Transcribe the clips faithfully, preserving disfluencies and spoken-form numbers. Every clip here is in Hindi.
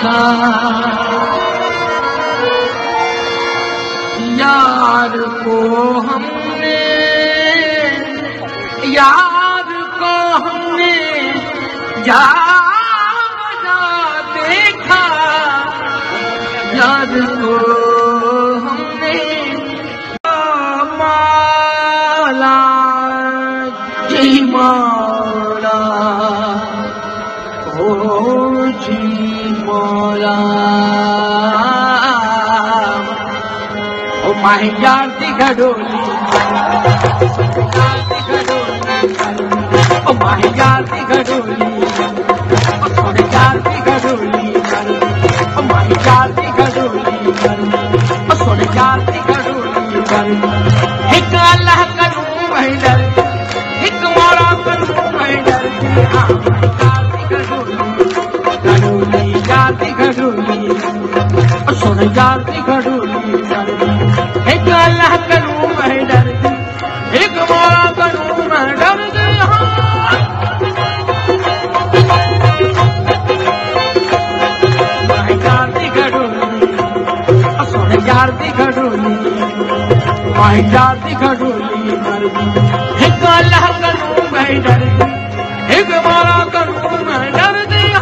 देखा यार को हमने यार को हमने जा बजा देखा यार को हमने मौला जी मौला ओ जी मौला ओ माही यार दी घडोली ओ माही यार दी घडोली ओ थोड़े यार दी घडोली ओ माही यार दी घडोली ओ थोड़े यार दी घडोली एक अल्लाह करूं मैं डर एक मौला करूं मैं डर हाँ यार दी घडोली घडोली यार दी घडोली ओ थोड़े यार दी घडोली एक अल्लाह करूं मैं डर एक मौला करूं मैं डर यार दी घडोली माही यार दी घडोली एक अल्लाह करूं मैं डर एक मौला करूं मैं डर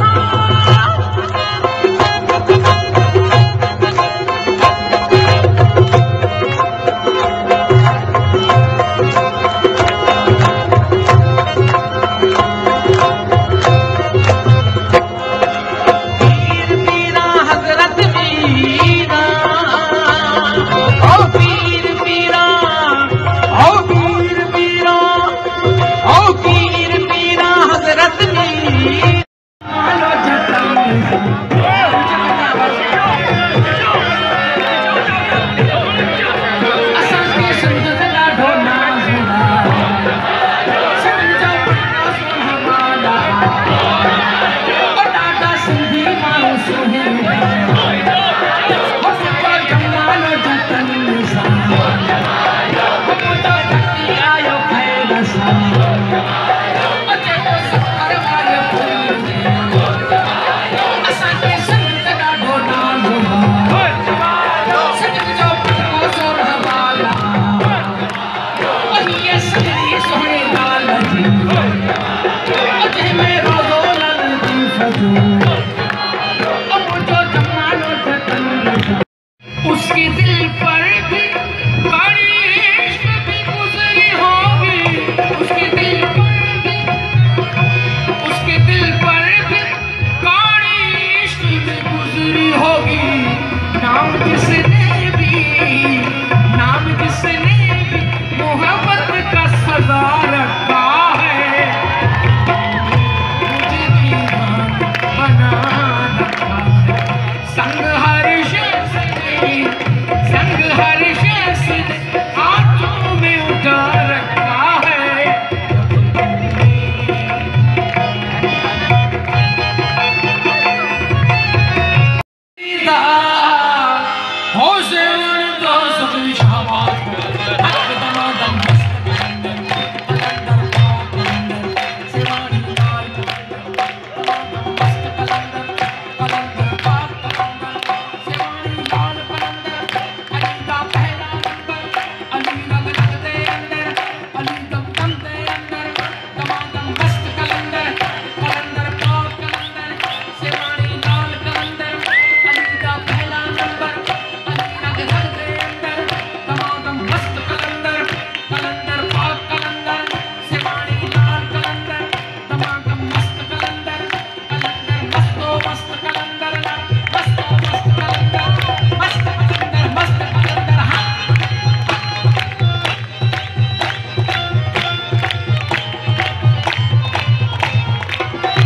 उसके दिल पर भी कड़ी इश्क भी गुजरी होगी उसके दिल पर भी उसके दिल पर भी कड़ी इश्क भी गुजरी होगी नाम जिसने भी नाम जिसने भी मोहब्बत का सजा रखा है मुझे दीवाना बना रखा है संग हर संग हर शख्स हाथों में उठा रखा है हो से तो सब शाबाश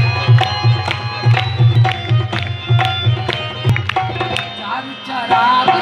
Ra